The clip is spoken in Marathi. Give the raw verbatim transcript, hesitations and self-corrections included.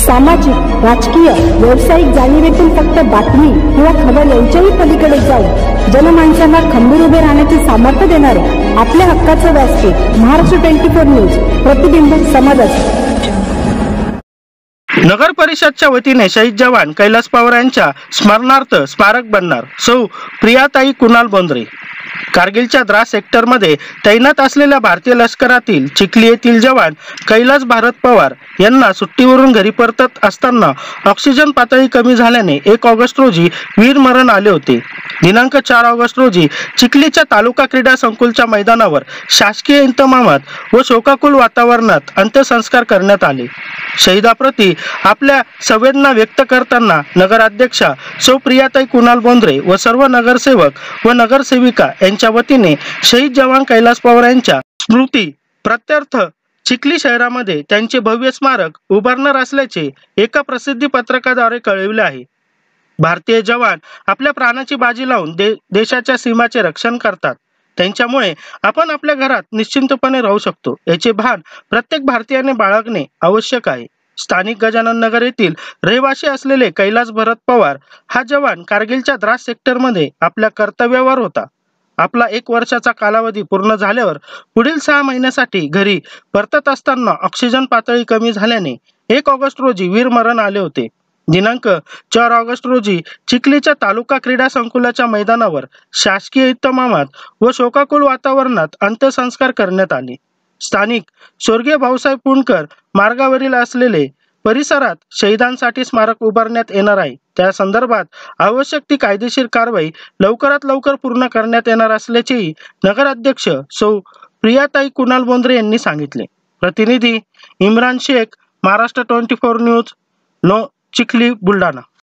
सामाजिक, राजकीय, व्यावसायिक जाणीवेतून फक्त बातमी किंवा खबर यांच्याही पलीकडे जाऊन जनमानसांना खंबीर उभे राहण्याचे सामर्थ्य देणारे आपल्या हक्काचं व्यासपीठ महाराष्ट्र ट्वेंटी फोर न्यूज, प्रतिबिंब समाजाचे। नगर परिषदच्या वतीने शहीद जवान कैलास पवार यांच्या स्मरणार्थ स्मारक बनणार। सौ प्रियाताई कुणाल बोंद्रे। कारगिलच्या द्रास सेक्टरमध्ये तैनात असलेल्या भारतीय लष्करातील चिखली येथील जवान कैलास भारत पवार यांना सुट्टीवरून घरी परतत असताना ऑक्सिजन पातळी कमी झाल्याने एक ऑगस्ट रोजी वीरमरण आले होते। दिनांक चार ऑगस्ट रोजी चिखलीच्या तालुका क्रीडा संकुलच्या मैदानावर शासकीय इतमामात व शोकाकुल वातावरणात अंत्यसंस्कार करण्यात आले। शहीदाप्रती आपल्या संवेदना व्यक्त करताना नगराध्यक्षा सौ प्रियाताई कुणाल बोंद्रे व सर्व नगरसेवक व नगरसेविका यांच्या वतीने शहीद जवान कैलास पवार यांच्या स्मृती प्रत्यर्थ चिखली शहरामध्ये त्यांचे भव्य स्मारक उभारणार असल्याचे एका प्रसिद्धी पत्रकाद्वारे कळविले आहे। भारतीय जवान आपल्या प्राणाची बाजी लावून दे, देशाच्या सीमाचे रक्षण करतात। त्यांच्यामुळे आपण आपल्या घरात निश्चिंतपणे राहू शकतो याचे भान प्रत्येक भारतीयाने बाळगणे आवश्यक आहे। स्थानिक गजानन नगर येथील रहिवासी असलेले कैलास भरत पवार हा जवान कारगिलच्या द्रास सेक्टरमध्ये आपल्या कर्तव्यावर होता। आपला एक वर्षाचा कालावधी पूर्ण झाल्यावर पुढील सहा महिन्यासाठी घरी परतत असताना ऑक्सिजन पातळी कमी झाल्याने एक ऑगस्ट रोजी वीरमरण आले होते। दिनांक चार ऑगस्ट रोजी चिखलीच्या तालुका क्रीडा संकुलाच्या मैदानावर शासकीय इतमामात व शोकाकुल वातावरणात अंत्यसंस्कार करण्यात आले। स्थानिक स्वर्गीय भाऊसाहेब पुणकर मार्गावरील असलेले परिसरात शहीदांसाठी स्मारक उभारण्यात येणार आहे। त्या संदर्भात आवश्यक ती कायदेशीर कारवाई लवकरात लवकर पूर्ण करण्यात येणार असल्याचेही नगराध्यक्ष सौ प्रियाताई कुणाल बोंद्रे यांनी सांगितले। प्रतिनिधी Imran Shaikh, Maharashtra twenty four news, नो चिखली, बुलढाणा।